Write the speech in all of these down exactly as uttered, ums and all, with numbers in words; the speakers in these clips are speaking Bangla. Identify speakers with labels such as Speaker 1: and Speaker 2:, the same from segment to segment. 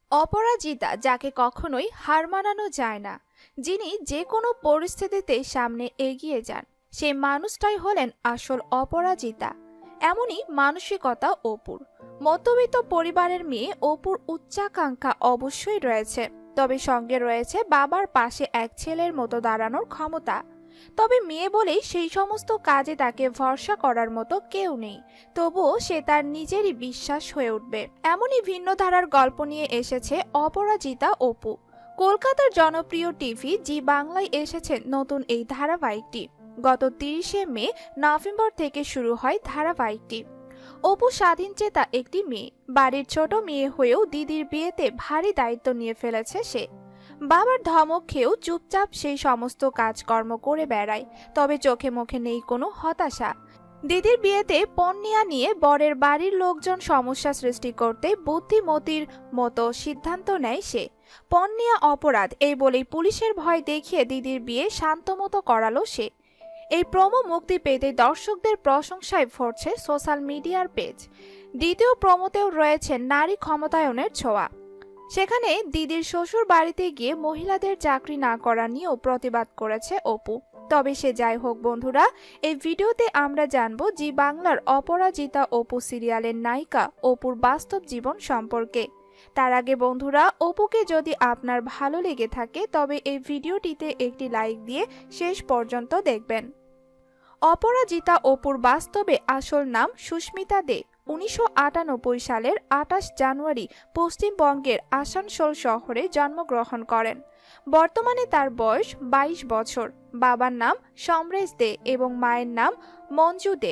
Speaker 1: অপরাজিতা, যাকে কখনোই হার মানানো যায় না, যিনি যে কোনো পরিস্থিতিতে সামনে এগিয়ে যান, সেই মানুষটাই হলেন আসল অপরাজিতা। এমনই মানসিকতা অপুর। মধ্যবিত্ত পরিবারের মেয়ে অপুর উচ্চাকাঙ্ক্ষা অবশ্যই রয়েছে, তবে সঙ্গে রয়েছে বাবার পাশে এক ছেলের মতো দাঁড়ানোর ক্ষমতা। তবে মেয়ে বলেই সেই সমস্ত কাজে তাকে ভরসা করার মতো কেউ নেই। তবুও সে তার নিজেরই বিশ্বাস হয়ে উঠবে, এমনই ভিন্ন ধারার গল্প নিয়ে এসেছে অপরাজিতা অপু। কলকাতার জনপ্রিয় টিভি জি বাংলায় এসেছে নতুন এই ধারাবাহিকটি। গত তিরিশে মে নভেম্বর থেকে শুরু হয় ধারাবাহিকটি। অপু স্বাধীনচেতা একটি মেয়ে, বাড়ির ছোট মেয়ে হয়েও দিদির বিয়েতে ভারী দায়িত্ব নিয়ে ফেলেছে সে। বাবার ধমক খেয়েও চুপচাপ সেই সমস্ত কাজকর্ম করে বেড়ায়, তবে চোখে মুখে নেই কোনো হতাশা। দিদির বিয়েতে পণ্যিয়া নিয়ে বরের বাড়ির লোকজন সমস্যা সৃষ্টি করতে বুদ্ধিমতির মতো সিদ্ধান্ত নেয় সে। পণ্যিয়া অপরাধ এই বলেই পুলিশের ভয় দেখিয়ে দিদির বিয়ে শান্তমতো করালো সে। এই প্রোমো মুক্তি পেতে দর্শকদের প্রশংসায় ভরছে সোশ্যাল মিডিয়ার পেজ। দ্বিতীয় প্রোমোতেও রয়েছে নারী ক্ষমতায়নের ছোঁয়া। সেখানে দিদির শ্বশুর বাড়িতে গিয়ে মহিলাদের চাকরি না করা নিয়েও প্রতিবাদ করেছে অপু। তবে সে যাই হোক বন্ধুরা, এই ভিডিওতে আমরা জানবো জি বাংলার অপরাজিতা অপু সিরিয়ালের নায়িকা অপুর বাস্তব জীবন সম্পর্কে। তার আগে বন্ধুরা, অপুকে যদি আপনার ভালো লেগে থাকে তবে এই ভিডিওটিতে একটি লাইক দিয়ে শেষ পর্যন্ত দেখবেন। অপরাজিতা অপুর বাস্তবে আসল নাম সুস্মিতা দে। উনিশশো আটানব্বই সালের আটাশ জানুয়ারি পশ্চিমবঙ্গের আসানসোল শহরে জন্মগ্রহণ করেন। বর্তমানে তার বয়স বাইশ বছর। বাবার নাম সমরেশ দে এবং মায়ের নাম মঞ্জু দে।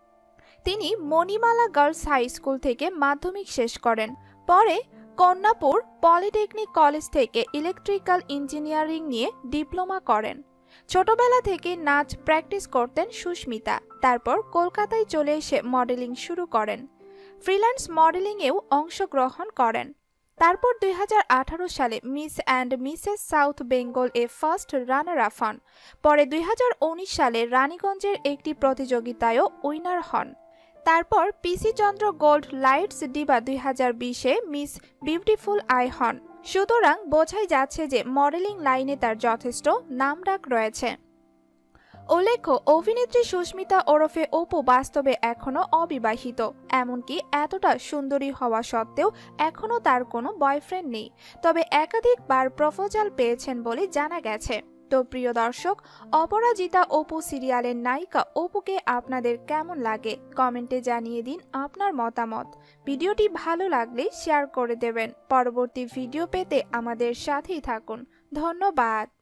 Speaker 1: তিনি মণিমালা গার্লস হাই স্কুল থেকে মাধ্যমিক শেষ করেন। পরে কন্যাপুর পলিটেকনিক কলেজ থেকে ইলেকট্রিক্যাল ইঞ্জিনিয়ারিং নিয়ে ডিপ্লোমা করেন। ছোটবেলা থেকে নাচ প্র্যাকটিস করতেন সুস্মিতা। তারপর কলকাতায় চলে এসে মডেলিং শুরু করেন। ফ্রিল্যান্স মডেলিংয়েও অংশগ্রহণ করেন। তারপর দুই হাজার আঠারো সালে miss and Mrs South Bengal এ ফার্স্ট রানার আপ হন। পরে দুই হাজার উনিশ সালে রানীগঞ্জের একটি প্রতিযোগিতায়ও উইনার হন। তারপর পিসি চন্দ্র গোল্ড লাইটস ডিবা দুই হাজার বিশে মিস বিউটিফুল আই হন। সুতরাং বোঝাই যাচ্ছে যে মডেলিং লাইনে তার যথেষ্ট নামডাক রয়েছে। উল্লেখ্য, অভিনেত্রী সুস্মিতা ওরফে অপু বাস্তবে এখনো অবিবাহিত। এমনকি এতটা সুন্দরী হওয়া সত্ত্বেও এখনো তার কোনো বয়ফ্রেন্ড নেই। তবে একাধিকবার প্রপোজাল পেয়েছেন বলে জানা গেছে। তো প্রিয় দর্শক, অপরাজিতা অপু সিরিয়ালের নায়িকা অপুকে আপনাদের কেমন লাগে কমেন্টে জানিয়ে দিন আপনার মতামত। ভিডিওটি ভালো লাগলে শেয়ার করে দেবেন। পরবর্তী ভিডিও পেতে আমাদের সাথেই থাকুন। ধন্যবাদ।